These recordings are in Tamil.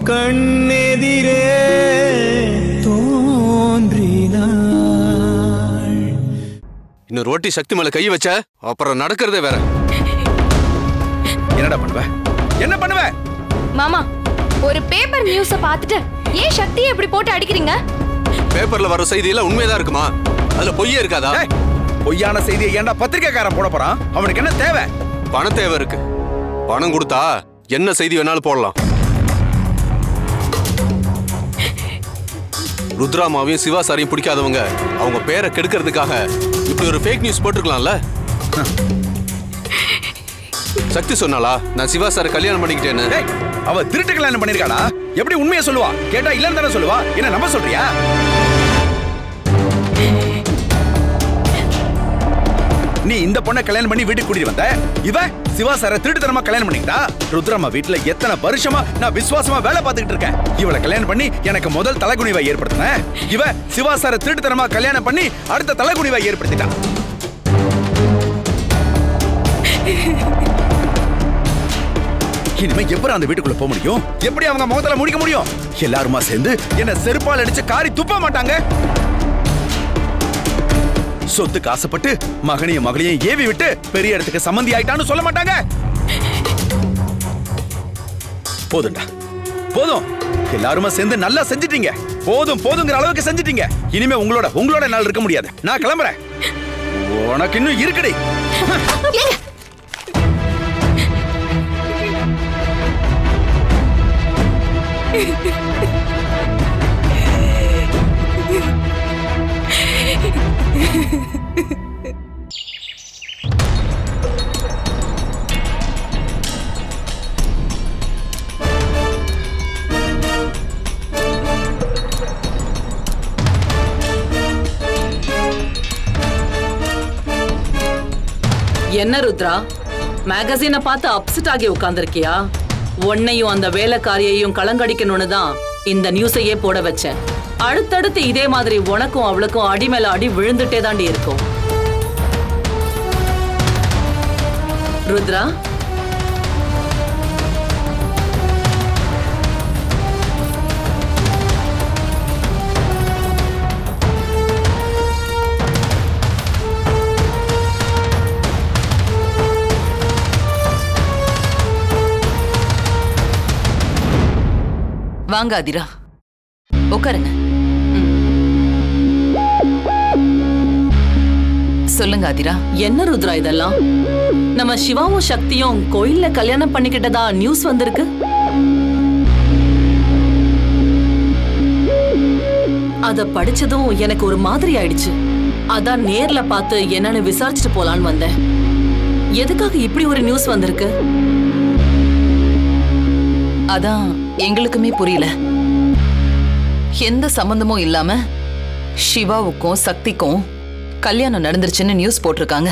கண்ணெதிரே தோன்றினாள். இன்னொரு வாட்டி சக்தி மேல கை வச்ச அப்புறம் நடக்கிறதே வேற. என்னடா பண்ணுவ? என்ன பண்ணுவ? மாமா, ஒரு பேப்பர் நியூஸ பார்த்துட்டு ஏன் சக்தியை இப்படி போட்டு அடிக்கிறீங்க? பேப்பர்ல வர செய்தியெல்லாம் உண்மையதான் இருக்குமா? அதுல பொய்யே இருக்காதா? பொய்யான செய்தியை ஏன்டா பத்திரிக்கைக்காரன் போட போறான்? அவனுக்கு என்ன தேவை? பணம் தேவை இருக்கு. பணம் கொடுத்தா என்ன செய்தி வேணாலும் போடலாம். ருத்ராமாவையும் சிவா சாரையும் பிடிக்காதவங்க அவங்க பேரை கெடுக்கிறதுக்காக இப்படி ஒரு ஃபேக் நியூஸ் போட்டுருக்கலாம்ல. சக்தி சொன்னாளா நான் சிவா சாரை கல்யாணம் பண்ணிக்கிட்டேன்னு? அவ திருட்டு கல்யாணம் பண்ணிருக்காளா? எப்படி உண்மையை சொல்லுவா? கேட்டா இல்லன்னு தானே சொல்லுவா. என்ன நம்ப சொல்றியா? நீ இந்த பொண்ணை கல்யாணம் பண்ணி வீட்டுக்கு கூட்டிட்டு வந்த. இவ சிவா சாரை திருட்டுத்தனமா கல்யாணம் பண்ணிக்கிட்டா. ருத்ராமா வீட்டுல எத்தனை வருஷமா நான் விசுவாசமா வேலை பார்த்துக்கிட்டு இருக்கேன். இவளை கல்யாணம் பண்ணி எனக்கு முதல் தலைகுனிவை ஏற்படுத்தினேன். இவ சிவா சாரை திருட்டுத்தனமா கல்யாணம் பண்ணி அடுத்த தலைகுனிவை ஏற்படுத்திட்டா. இனிமே எப்படி அந்த வீட்டுக்குள்ள போக முடியும்? எப்படி அவங்க முகத்துல முடிக்க முடியும்? எல்லாருமா சேர்ந்து என்ன செருப்பால் அடிச்சு காரி துப்ப மாட்டாங்க. சொத்துக்கு ஆசைப்பட்டு மகனையும் மகளையும் ஏவி விட்டு பெரிய இடத்துக்கு சம்பந்தி ஆயிட்டான்னு சொல்ல மாட்டாங்க. போதும்டா, போதும். எல்லாருமா சேர்ந்து நல்லா செஞ்சிட்டீங்க. போதும் போதுங்கிற அளவுக்கு செஞ்சிட்டீங்க. இனிமே உங்களோட நாள் இருக்க முடியாது. நான் கிளம்புறேன். உனக்கு இன்னும் இருக்குடி. என்ன ருத்ரா, மேகசீனை பார்த்து அப்செட் ஆகி உட்கார்ந்திருக்கியா? உன்னையும் அந்த வேலைக்காரியையும் கலங்கடிக்கணும்னு தான் இந்த நியூஸையே போட வச்சேன். அடுத்தடுத்து இதே மாதிரி உனக்கும் அவளுக்கும் அடி மேல அடி விழுந்துட்டே தாண்டி இருக்கும். ருத்ரா, வாங்க அதிரா, உட்காருங்க. சொல்லுங்க அதிரா. என்ன ருத்ரா இதெல்லாம்? நம்ம சிவாவும் சக்தியும் கோயில்ல கல்யாணம் பண்ணிக்கிட்டதா நியூஸ் வந்திருக்கு. அத படிச்சதும் எனக்கு ஒரு மாதிரி ஆயிடுச்சு. அதான் நேர்ல பார்த்து என்னன்னு விசாரிச்சுட்டு போலான்னு வந்தேன். எதுக்காக இப்படி ஒரு நியூஸ் வந்திருக்கு? அதான் எங்களுக்குமே புரியல. எந்த சம்பந்தமும் இல்லாம சிவாவுக்கும் சக்திக்கும் கல்யாணம் நடந்துருச்சுன்னு நியூஸ் போட்டிருக்காங்க.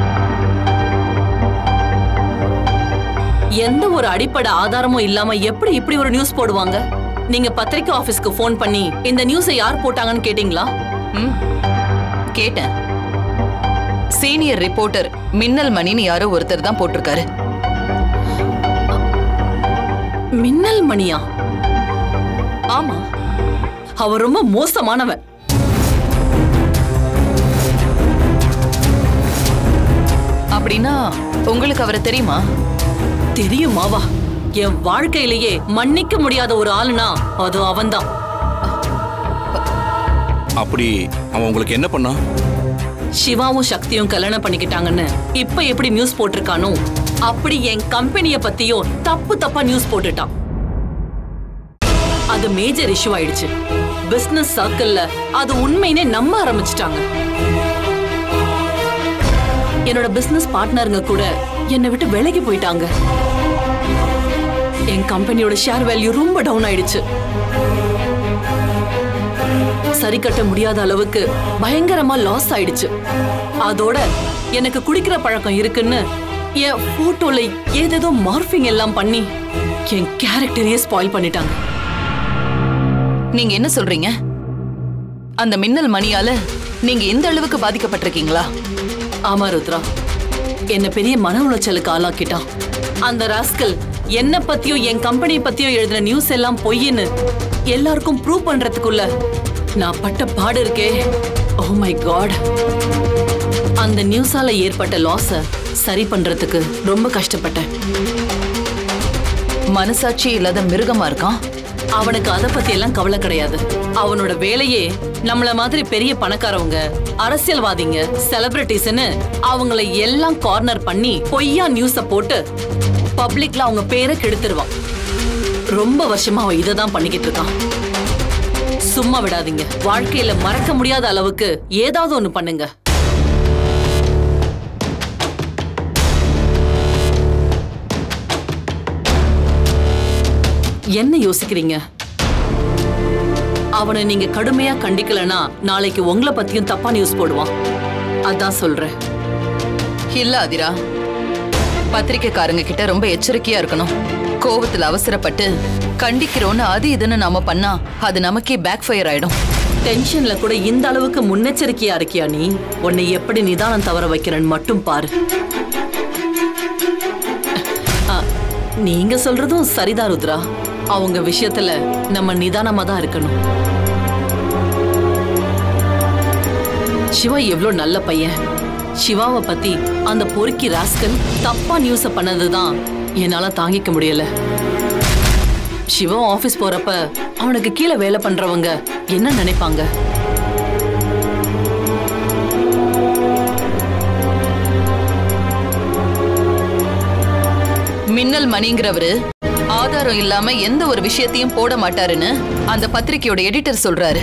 எந்த ஒரு அடிப்படை ஆதாரமும் இல்லாம எப்படி இப்படி ஒரு நியூஸ் போடுவாங்க? நீங்க பத்திரிக்கை ஆபீஸ்க்கு போன் பண்ணி இந்த நியூஸை யார் போட்டாங்கன்னு கேட்டீங்களா? கேட்டேன். சீனியர் ரிப்போர்ட்டர் மின்னல் மணின்னு யாரோ ஒருத்தர் தான் போட்டிருக்காரு. மின்னல் மணியா? ஆமா, அவர் ரொம்ப மோசமானவன். அப்படின்னா உங்களுக்கு அவரை தெரியுமா? தெரியுமாவா? என் வாழ்க்கையிலேயே மன்னிக்க முடியாத ஒரு ஆளுனா அது அவன்தான். அப்படி அவன் உங்களுக்கு என்ன பண்ணா? சிவாவும் சக்தியும் கல்யாணம் பண்ணிக்கிட்டாங்கன்னு இப்ப எப்படி நியூஸ் போட்டிருக்கானோ அப்படி என் கம்பெனிய பத்தியும் தப்பு தப்பா நியூஸ் போட்டுட்டான். அது மேஜர் இஷ்யூ ஆயிடுச்சு. பிசினஸ் சர்க்கிள்ல அது உண்மையினே நம்ப ஆரம்பிச்சிட்டாங்க. என்னோட பிசினஸ் பார்ட்னருங்க கூட என்னை விட்டு விலகி போயிட்டாங்க. என் கம்பெனியோட ஷேர் வேல்யூ ரொம்ப டவுன் ஆயிடுச்சு. சரி கட்ட முடியாத அளவுக்கு பயங்கரமா லாஸ் ஆயிடுச்சு. அதோட எனக்கு குடிக்கிற பழக்கம் இருக்குன்னு என் போட்டோல ஏதேதோ மார்பிங் எல்லாம் பண்ணி என் கேரக்டரையே ஸ்பாயில் பண்ணிட்டாங்க. நீங்க என்ன சொல்றீங்க? அந்த மின்னல் மணியால நீங்க இந்த அளவுக்கு பாதிக்கப்பட்டிருக்கீங்களா? ஆமா ருத்ரா, என்ன பெரிய மன உளைச்சலுக்கு ஆளாக்கிட்டான். அந்த ராஸ்கல் என்ன பத்தியும் என் கம்பெனி பத்தியும் எழுதின நியூஸ் எல்லாம் பொய்ன்னு எல்லாருக்கும் ப்ரூவ் பண்றதுக்குள்ள நான் பட்ட பாடு இருக்கே. Oh my god. அந்த நியூஸால ஏற்பட்ட லாஸ சரி பண்றதுக்கு ரொம்ப கஷ்டப்பட்டேன். மனசாட்சி இல்லாத மிருகமா இருக்கான். அவனுக்கு அத பத்தி எல்லாம் கவலை கிடையாது. அவனோட வேலையே நம்மள மாதிரி பெரிய பணக்காரவங்க, அரசியல்வாதிங்க, செலிபிரிட்டிஸ்னு அவங்கள எல்லாம் கார்னர் பண்ணி பொய்யா நியூஸ போட்டு பப்ளிக்ல அவங்க பேரை கெடுத்துருவான். ரொம்ப வருஷமா அவன் இததான் பண்ணிக்கிட்டு இருக்கான். சும்மா விடாதீங்க. வாழ்க்கையில மறக்க முடியாத அளவுக்கு ஏதாவது ஒண்ணு பண்ணுங்க. என்ன யோசிக்கிறீங்க? அவனை நீங்க கடுமையா கண்டிக்கலனா நாளைக்கு உங்களை பத்தியும் தப்பா நியூஸ் போடுவான். அதான் சொல்றேன். இல்ல அதிரா, பத்திரிக்கைக்காரங்க கிட்ட ரொம்ப எச்சரிக்கையா இருக்கணும். கோவத்துல அவசரப்பட்டு கண்டிக்கிறோன்னு அது இதுன்னு நாம பண்ணா அது நமக்கே பேக் ஃபயர் ஆயிடும். டென்ஷன்ல கூட இந்த அளவுக்கு முன்னெச்சரிக்கையா இருக்கியா நீ? உன்னை எப்படி நிதானம் தவற வைக்கிறேன்னு மட்டும் பாரு. நீங்க சொல்றதும் சரிதான் ருத்ரா. அவங்க விஷயத்துல நம்ம நிதானமா தான் இருக்கணும். சிவா எவ்வளவு நல்ல பையன். சிவாவை பத்தி அந்த பொறுக்கி ராஸ்கல் தப்பா நியூஸ பண்ணதுதான் என்னால தாங்கிக்க முடியல. சிவா ஆபீஸ் போறப்ப அவனுக்கு கீழே வேலை பண்றவங்க என்ன நினைப்பாங்க? மின்னல் மணிங்கிறவரு ஆதாரம் இல்லாம எந்த ஒரு விஷயத்தையும் போட மாட்டாருன்னு அந்த பத்திரிக்கையோட எடிட்டர் சொல்றாரு.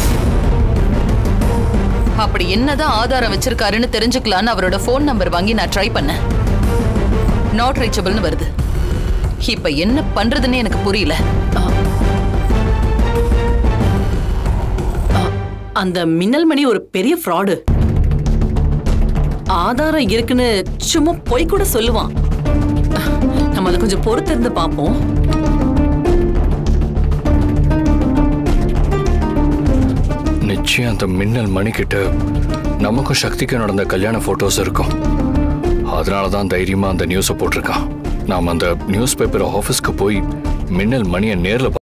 அப்படி என்னதான் ஆதாரம் வச்சிருக்காருன்னு தெரிஞ்சுக்கலான்னு அவரோட போன் நம்பர் வாங்கி நான் ட்ரை பண்ணேன். நாட் ரீச்சபிள்னு வருது. இப்ப என்ன பண்றதுன்னு எனக்கு புரியல. அந்த மின்னல் மணி ஒரு பெரிய ஃப்ராடு. ஆதாரம் இருக்குன்னு சும்மா போய் கூட சொல்லுவான். நம்ம அதை கொஞ்சம் பொறுத்திருந்து பார்ப்போம். நிச்சயம் அந்த மின்னல் மணி கிட்ட நமக்கும் சக்திக்கும் நடந்த கல்யாண போட்டோஸ் இருக்கும். அதனாலதான் தைரியமா அந்த நியூஸை போட்டிருக்கான். நாம அந்த நியூஸ் பேப்பர் ஆபீஸ்க்கு போய் மின்னல் மணியை நேர்ல